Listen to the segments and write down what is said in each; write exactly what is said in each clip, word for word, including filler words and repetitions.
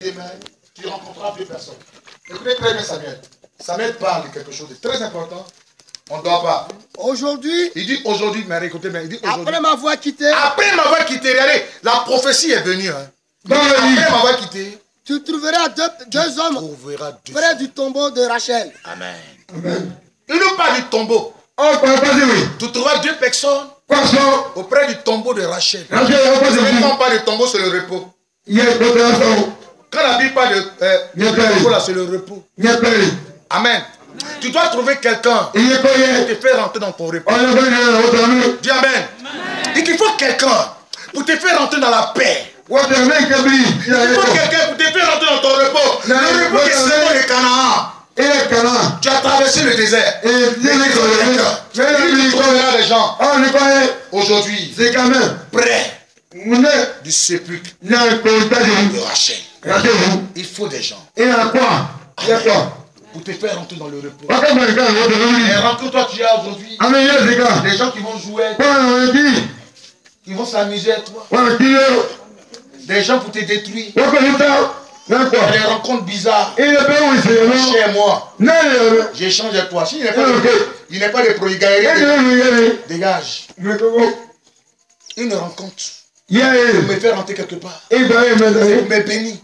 demain, tu rencontreras deux personnes. Écoutez très bien Samuel. Samuel parle de quelque chose de très important. On ne doit pas. Aujourd'hui. Il dit aujourd'hui, mais écoutez bien, il dit aujourd'hui. Après m'avoir quitté. Après m'avoir quitté, regardez, la prophétie est venue. Hein. Donc, après m'avoir quitté. Tu trouveras deux, deux hommes deux près du tombeau de Rachel. Amen. Amen. Il nous parle du tombeau. Oh, tu trouveras deux personnes auprès du tombeau de Rachel. Quand on parle de tombeau, c'est le repos. Quand la Bible parle de euh, tombeau, là, c'est le repos. Amen. Tu dois trouver quelqu'un qui te fait rentrer dans ton repos. Dis Amen. Il te faut quelqu'un pour te faire rentrer dans la paix. Il faut quelqu'un pour te faire rentrer dans ton repos. Le repos qui est seulement le Canaan. Tu as traversé le désert. Et tu trouveras des gens aujourd'hui près du sépulcre de Rachel. Il faut des gens. Et à quoi? Pour te faire rentrer dans le repos. Et rencontre-toi, tu as aujourd'hui des gens qui vont jouer, qui vont s'amuser avec toi. Des gens pour te détruire. Des rencontres bizarres. Chez moi, j'échange avec toi. S'il il n'est pas de pro, il gagne. Dégage. Une rencontre. Pour me faire rentrer quelque part. Pour me bénir.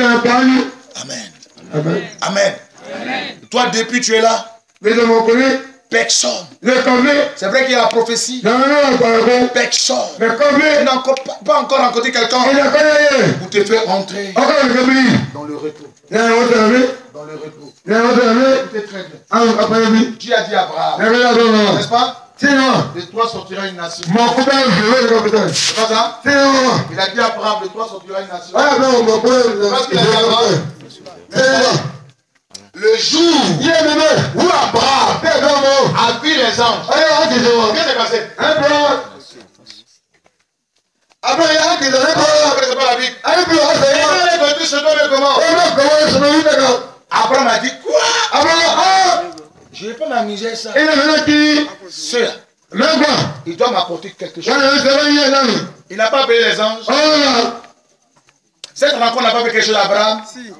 Amen. Amen. Amen. Toi, depuis tu es là, personne. C'est vrai qu'il y a la prophétie. Personne. Tu n'as encore pas, pas encore rencontré quelqu'un pour te faire entrer dans le repos. Dans le repos. Écoutez très bien. Dieu a dit à Abraham, n'est-ce pas? De toi sortira une nation. C'est pas ça? Il a dit à Abraham, de toi sortira une nation. Parce qu'il a dit à Abraham, le jour où Abraham a vu les anges, qu'est-ce qui s'est passé? Abraham, c'est pas la Bible. Abraham a dit quoi? Je ne vais pas m'amuser à ça. Cela, il doit m'apporter quelque chose. Il n'a pas appelé les anges. Cette rencontre n'a pas fait quelque chose à Abraham.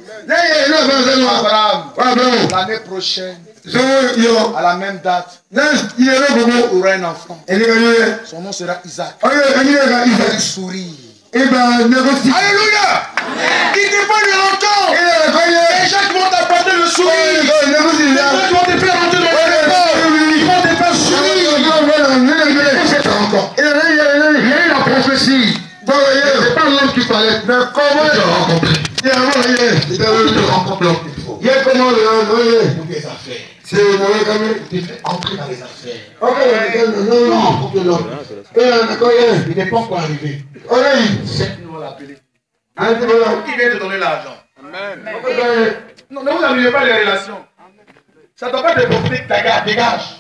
Abraham, l'année prochaine, à la même date, il aura un enfant. Son nom sera Isaac. Il sourit. Alléluia! Il te faut une rencontre. Les gens qui vont t'apporter le sourire. Les gens qui vont te faire rentrer dans le corps. Ils vont te faire sourire. Cette rencontre. Il y a eu la prophétie. C'est pas l'homme qui parlait. Mais comment te rencontrer? Il y a rencontre l'homme qu'il faut. Il y a comment le des affaires. C'est entrer dans les affaires. Non, rencontre l'homme. Il n'est pas encore arrivé. C'est nous on l'a appelé. Qui vient te donner l'argent? Non, ne vous amusez pas les relations. Ça ne doit pas te profiter. Dégage.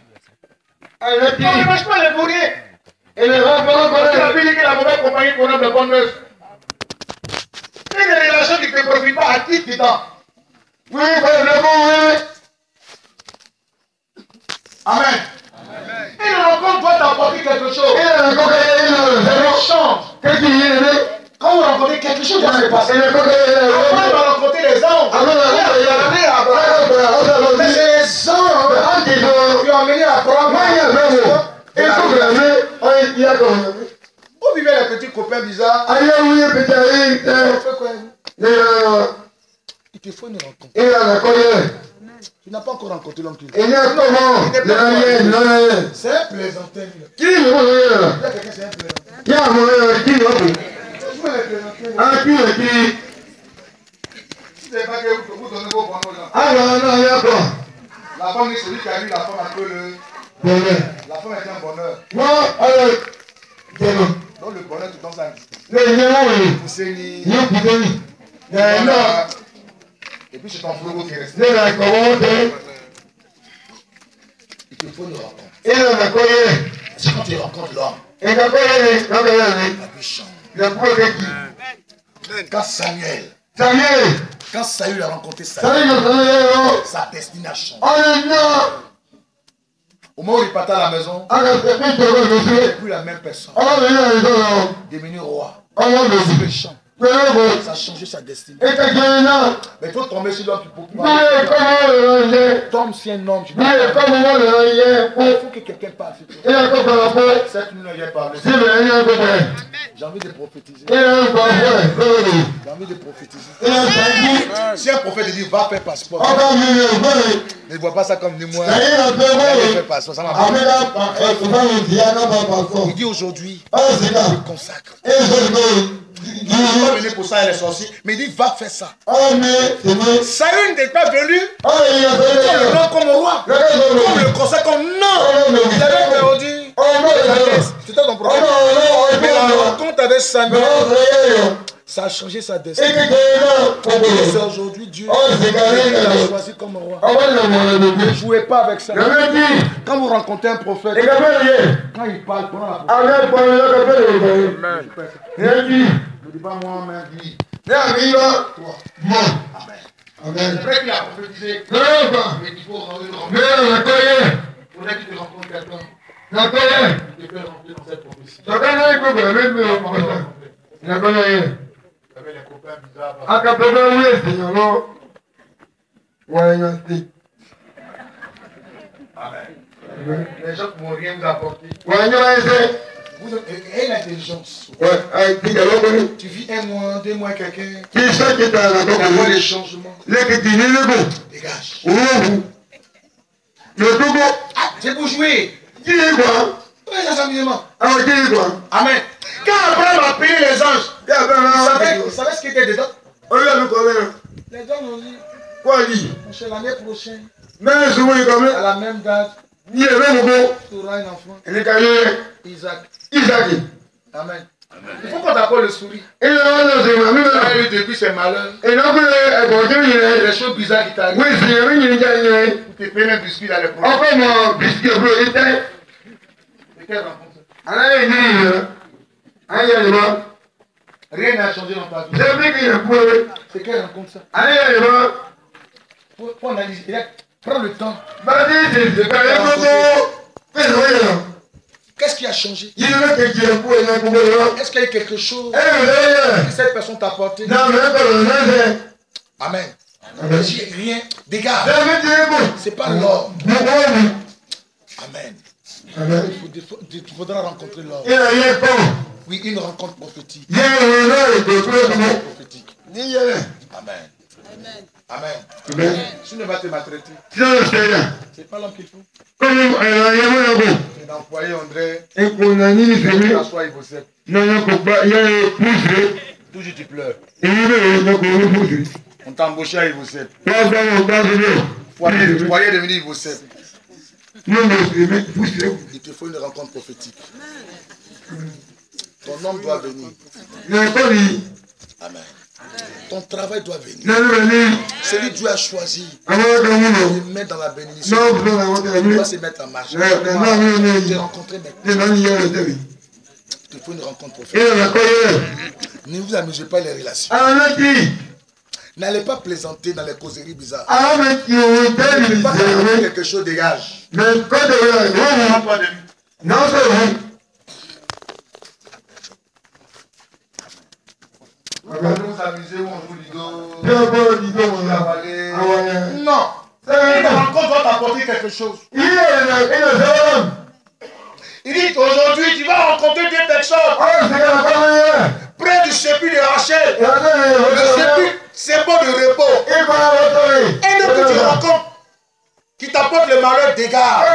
Ne dégage pas les fourriers. Et les enfants, quand la Bible dit que la mauvaise compagnie connaît de bonnes noces. C'est des relations qui ne te profitent pas à qui du temps. Oui, oui. Amen. Et le rencontre doit t'apporter quelque chose. Et change. Quand vous rencontrez quelque chose, ça se passe. Après, on va rencontrer les anges. Mais c'est les anges qui ont amené Abraham. Vous vivez les petits copains bizarres. Il te faut une rencontre. Tu n'as pas encore rencontré l'homme qui est. C'est un plaisantin. Il y a quelqu'un, c'est un plaisantin. Si ce n'est pas que vous donnez vos bonheurs là. La femme est celui qui a vu la femme un peu le bonheur. La femme est un bonheur. Donc le bonheur tu penses à et puis c'est ton frérot qui est resté. Il te faut une rencontre. C'est quand tu rencontres l'homme. La vie change. Quand Samuel, quand Saül a rencontré Samuel, sa destinée a changé. Au moment où il partait à la maison, il n'est plus la même personne. Il est devenu roi. Méchant. Ça a changé sa destinée. Mais il faut tomber sur l'homme pour pouvoir. Tombe sur un homme. Il faut que quelqu'un parle sur toi. Cette nuit, il a parlé. J'ai envie de prophétiser. J'ai envie de prophétiser. Si un prophète dit va faire passeport, ne vois pas ça comme ni moi. Va faire passeport, ça m'a fait. Il dit aujourd'hui, il consacre. Il n'est pas venu pour ça, elle est sortie, mais il dit va faire ça. Saül n'est pas venu comme le nom comme roi, comme le consacre comme non. Il avait perdu. C'était ton problème. Mais la rencontre avec Samuel, ça a changé sa destinée. C'est aujourd'hui Dieu qui l'a choisi comme roi. Ne jouez pas avec ça. Quand vous rencontrez un prophète, quand il parle, prenez la parole. Ne dis pas moi, mais dis. Toi. Amen. C'est vrai qu'il a prophétisé. Mais il faut rentrer dans le. Il faudrait qu'il te rencontre quelqu'un. Il te fait rentrer dans cette prophétie. Vous avez les copains bizarres. Amen. Les gens ne vont rien vous apporter. Vous avez l'intelligence. Tu vis un mois, deux mois quelqu'un. Tu vois les changements. Dégage. Ah, c'est pour jouer. Oui, c'est amusement. Amen. Quand Abraham a payé les anges, vous savez ce qui était dedans? Les gens ont dit, c'est l'année prochaine, à la même date, tu auras un enfant. Isaac. Amen. Il faut qu'on t'appelle le souris. Depuis c'est malheur. Les choses bizarres qui t'arrivent. Tu te fais un biscuit dans les problèmes. Et quelle rencontre? Rien n'a changé dans ta vie. C'est quelle rencontre ça? Faut analyser. Prends le temps. Qu'est-ce qui a changé? Est-ce qu'il y a quelque chose que cette personne t'a apporté? Amen. Si rien, dégage. C'est pas l'or. Amen. Il faudra rencontrer l'or. Oui, une rencontre prophétique. prophétique. Amen. Amen. Amen. Tu ne vas te maltraiter. C'est pas l'homme qu'il faut. C'est d'employer André. T'assois, il vous sait. Toujours tu pleures. On t'a embauché à Ivosep. Foyer devenu Ivosep. Il te faut une rencontre prophétique. Ton homme doit venir. Amen. Ton travail doit venir. Celui que Dieu a choisi, il met dans la bénédiction. Il doit se mettre en marche. Tu te rencontrer maintenant. Il te faut une rencontre prophétique. Ne vous amusez pas les relations. N'allez pas plaisanter dans les causeries bizarres. Ne pas faire quelque chose, dégage. Non, c'est vrai. Vous allez vous amuser où on joue Lido. Non. Une rencontre doit t'apporter quelque chose. Il dit aujourd'hui tu vas rencontrer des personnes près du sépulcre de Rachel. Le sépulcre, c'est bon de repos. Et donc tu rencontres qui t'apporte le malheur, dégage.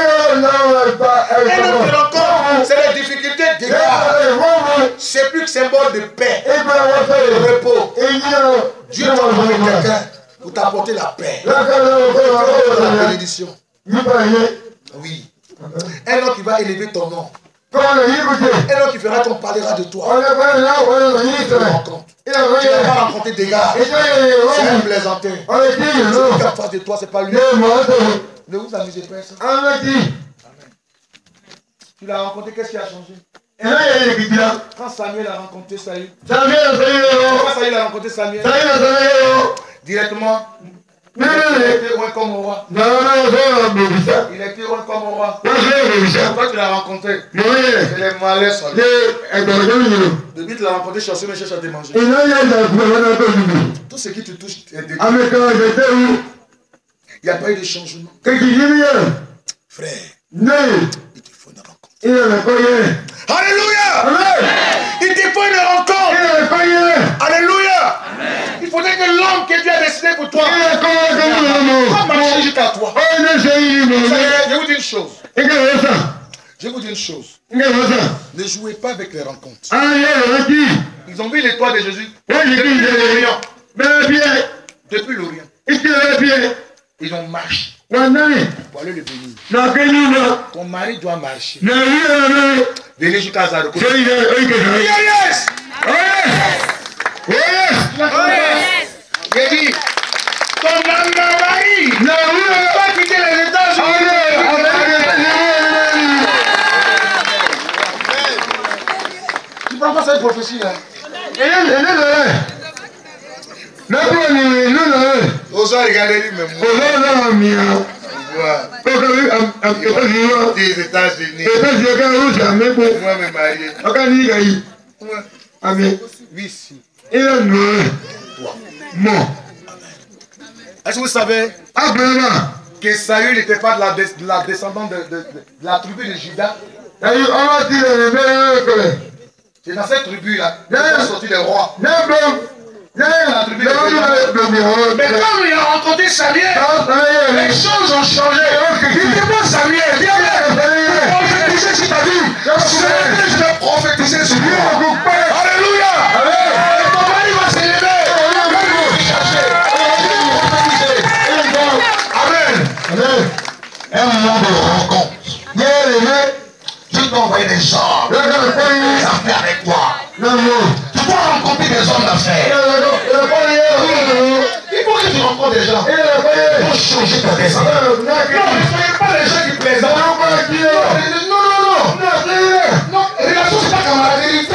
Et donc tu rencontres, c'est les difficultés, dégage. C'est plus que symbole de paix, de repos. Dieu t'a envoyé quelqu'un pour t'apporter la paix, la bénédiction. Oui. Un homme qui va élever ton nom. Un homme qui fera qu'on parlera de toi. Tu vas pas rencontrer des gars. C'est un plaisantin. Celui qui est en face de toi, c'est pas lui. Ne vous amusez pas ça. Amen. Tu l'as rencontré, qu'est-ce qui a changé? Quand Samuel a rencontré Saül. Quand Saül a rencontré Samuel. Directement, Il a été loin comme au roi. Il a été loin comme au roi. Toi, tu l'as rencontré. C'est les malais sur lui. Depuis que tu l'as rencontré, chercher, mais cherche à te manger. Tout ce qui te touche est détruit. Il n'y a pas eu de changement. Frère, il te faut une rencontre. Alléluia! Il te faut une rencontre. Alléluia! Il faudrait que l'homme que Dieu a décidé pour toi va marcher jusqu'à toi. Je vous dis une chose. Je vous dis une chose. Ne jouez pas avec les rencontres. Ils ont vu les toits de Jésus depuis l'Orient. Depuis l'Orient. Ils ont marché pour aller le bénir. Ton mari doit marcher. Venez jusqu'à Zaroko. Yes! J'ai dit, ton mari ne va pas quitter les États-Unis. Tu ne prends pas cette prophétie là? Osa regarder lui-même. Des États-Unis. Moi, me marier. Amen. Oui, si. Et là, nous. Bon. Est-ce que vous savez que Saül n'était pas de la, de la descendante de, de, de, de la tribu de Juda? C'est dans cette tribu-là qu'ils sont sortis les rois. La tribu de Juda. Mais quand il a rencontré Samuel, les choses ont changé. Il n'était pas Samuel. Viens là. Prophétiser sur ta vie. Je vais prophétiser sur toi. Alléluia. Et ton mari va s'élever. Amen. Un moment de rencontre. Tu dois envoyer des gens, des affaires avec toi. Tu dois rencontrer des hommes d'affaires. Il faut que tu rencontres des gens pour changer ta destin. Non, ne soyez pas les gens qui plaisantent. Non, non, non. Non, relation, c'est pas camaraderie.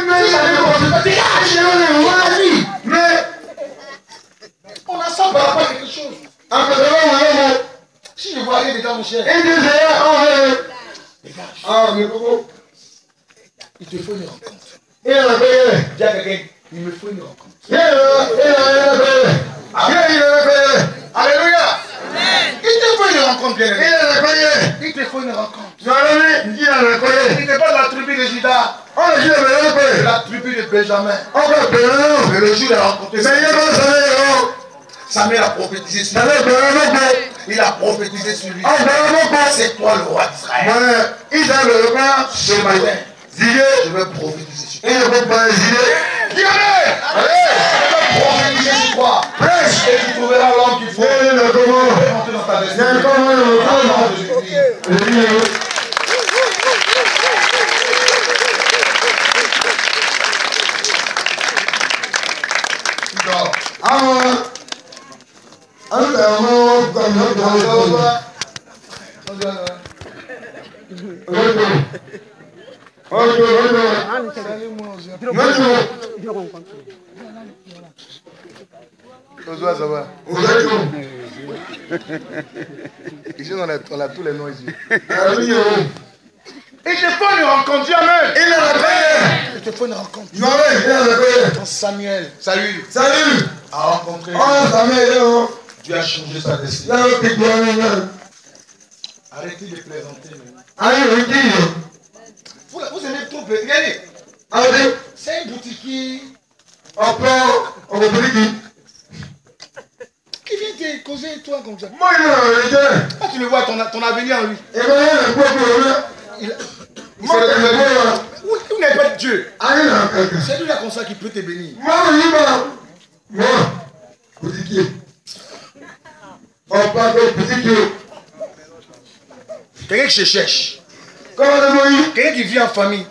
Mais on a ça par rapport à quelque chose. Si je vois rien dedans, mon cher. Il te faut une rencontre. Dis à quelqu'un, il me faut une rencontre. Alléluia. Il te faut une rencontre, bien aimé. Il te faut une rencontre. Il n'était pas de la tribu de Juda. De la tribu de Benjamin. Mais le jour il a rencontré Samuel a prophétisé sur lui. Il a prophétisé sur lui. C'est toi le roi d'Israël. Ce matin, je vais prophétiser sur toi. Dis Amen. Je vais prophétiser sur toi. Et tu trouveras l'homme qu'il faut. Et rentrer dans ta destinée. Ça va. Ici, on a, on a tous les noms ici. Il te faut une rencontre, Amen. Il te faut une rencontre. Quand Samuel, Saül, Salut. a rencontré, Dieu a changé sa destinée. Arrêtez de plaisanter. Vous, vous aimez trop plaisanter. Regardez. C'est un boutiquier. Qui vient te causer toi comme ça? Moi, ah, tu le vois, ton, ton avenir en lui. Il, il Moi, Où, où n'est pas Dieu? C'est lui là comme ça qui peut te bénir. Moi, boutiquier. Quelqu'un qui se cherche. Quelqu'un qui vit en famille.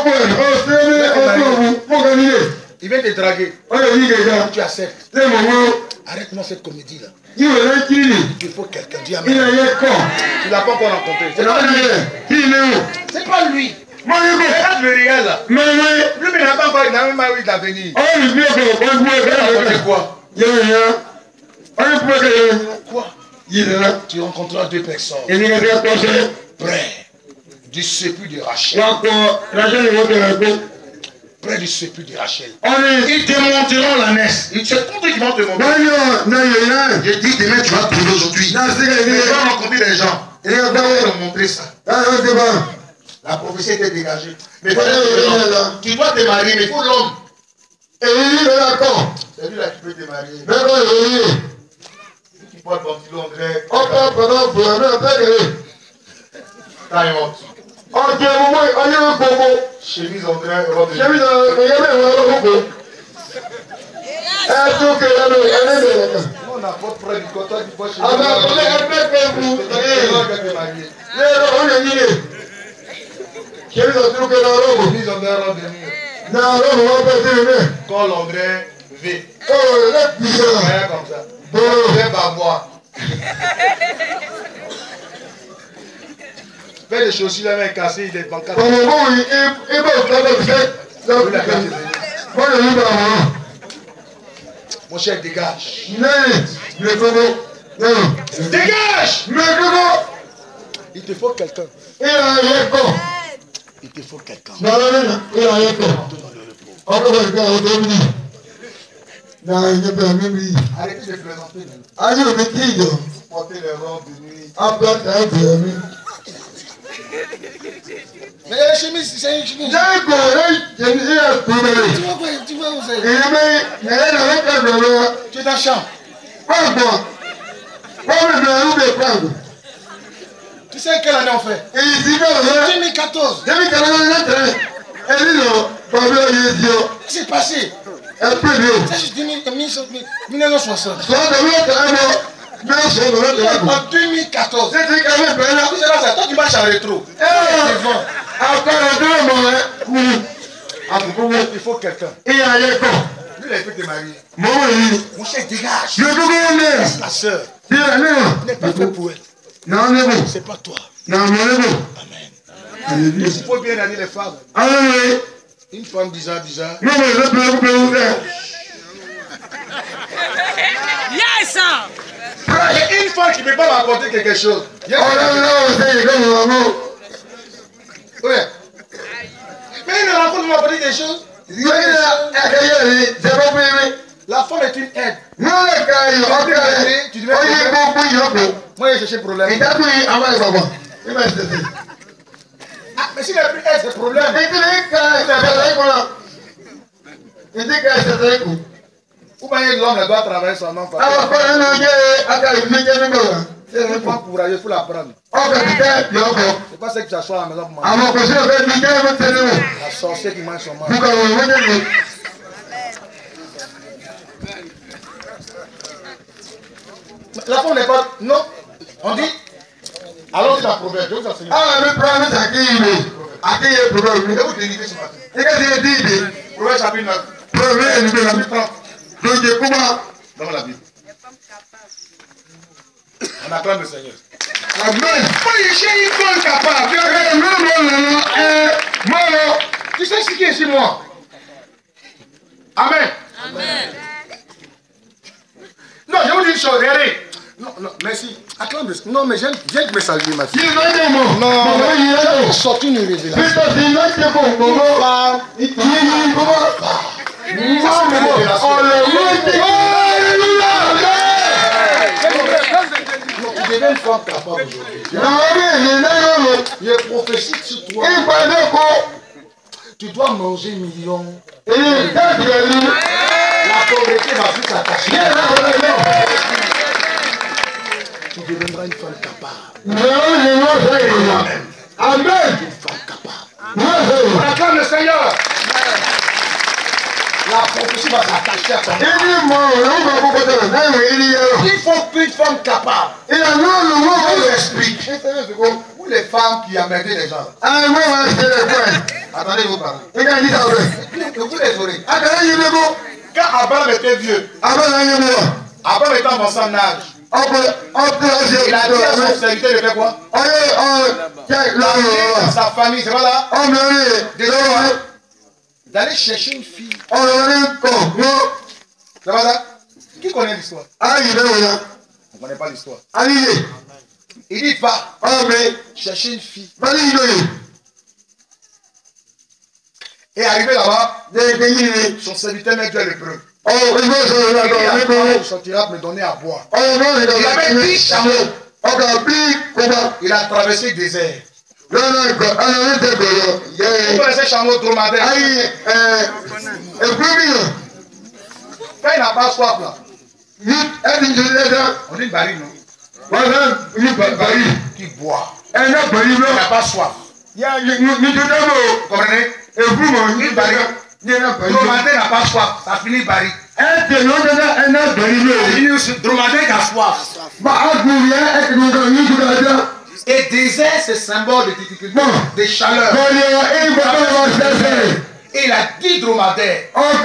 Il vient te draguer. Tu acceptes. Arrête-moi cette comédie-là. Il te faut quelqu'un. Dis Amen. Tu ne l'as pas encore rencontré. C'est pas lui. C'est pas lui. Regarde le réel là. Lui, il n'a même pas eu d'avenir. C'est quoi? Quoi? Tu rencontreras deux personnes près du sépulcre de Rachel. Près du sépulcre de Rachel. Ils te montreront la naisse. C'est tout qui vont te montrer. Je dis demain tu vas trouver aujourd'hui. Tu vas rencontrer des gens. Ils vont te montrer ça. La prophétie était dégagée. Mais tu dois te marier, mais il faut l'homme. C'est lui là qui peut te marier. Tu portes ton petit André. Taille haute. Chemise André, robe de on apporte près du coton, tu vois chez chemise André, robe de nuit. Quand l'André vit. Rien comme ça. André va boire. Fais des chaussures là, mais cassé, il est bancal. Mon cher, dégage. Dégage. Il te faut quelqu'un. Il te faut quelqu'un. Arrêtez de présenter. Portez les robes de nuit. Mais la chemise, c'est une chemise. Tu vois quoi? Tu vois où c'est? Tu es dans la chambre. Tu sais quelle année on fait? deux mille quatorze. Qu'est-ce qui s'est passé? C'est juste mille neuf cent soixante. En deux mille quatorze. Toi tu marches en rétro. Il faut quelqu'un. Lui là il peut te marier. Mon cher dégage. Laisse la soeur. Tu n'es pas fait pour elle. C'est pas toi. Amen. Il faut bien aller les femmes. Une femme déjà déjà. Yes! Mais une femme qui ne peut pas m'apporter quelque chose. Oui. Mais une rencontre m'apporter quelque chose. La femme est une aide. Tu devais moi j'ai cherché problème. Ah, mais s'il n'a plus aide, c'est problème. Ou bien l'homme doit travailler son enfant. C'est pas courageux, il faut la prendre. C'est pas ça que tu as à la maison pour manger. La sorcière qui mange son mari. La femme n'est pas... Non. On dit... Alors c'est un proverbe. Je vais vous enseigner. Ah, le proverbe, c'est à qui il est. À qui il est le proverbe. Je vais vous délivrer ce matin. Et qu'est-ce qu'il dit? Proverbe chapitre neuf. Proverbe chapitre trente. Dans la Bible. On acclame le Seigneur. Amen. Moi, j'ai une bonne capable. Tu sais ce qui est chez moi? Amen. Amen. Non, je vous dis une chose, regardez. Non, non, merci. Acclame le Seigneur. Non, mais viens de me saluer, ma fille. Non, non, j'ai sorti une révélation. Tu deviens une femme capable aujourd'hui. Il est prophétique sur toi. Tu dois manger millions. La pauvreté va plus s'attacher. Tu deviendras une femme capable. Amen. Une femme capable. On acclame le Seigneur. La prophétie va s'attacher à ton âme. Il faut qu'une femme capable. Je vous explique. Pour les femmes qui emmerdent les gens. Attendez, vous parlez. Vous les oreilles. Quand Abraham était vieux, Abraham était avancé en âge, il a dit à son serviteur de faire quoi? Dans sa famille, c'est pas là? D'aller chercher une fille. C'est pas ça? Qui connaît l'histoire? Aïe, il est là. On ne connaît pas l'histoire. Aïe. Il dit pas. Ah, mais. Chercher une fille. Allez, il est. Et arrivé là-bas, son serviteur m'a dit à l'épreuve. Oh, il va se là. Il sortira pour me donner à boire. Oh, non, il Il avait dix chameaux. Il a traversé le désert. Non, non, il Vous connaissez chameau dromadaire? Quand il n'a pas soif là, on dit une baril, non? Qui boit. Il n'a pas soif. Vous comprenez? Une baril. Dromadaire n'a pas soif. Ça finit baril. Dromadaire a soif. Et désert, c'est symbole de difficulté, de chaleur. Et il a dit dromadaire.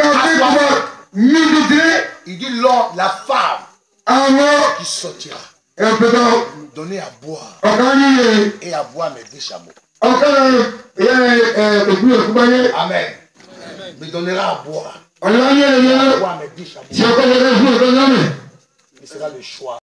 Il dit l'homme, la femme qui sortira nous donner à boire et à boire mes deux chameaux. Amen. Me donnera à boire. À boire mes deux chameaux. Ce sera le choix.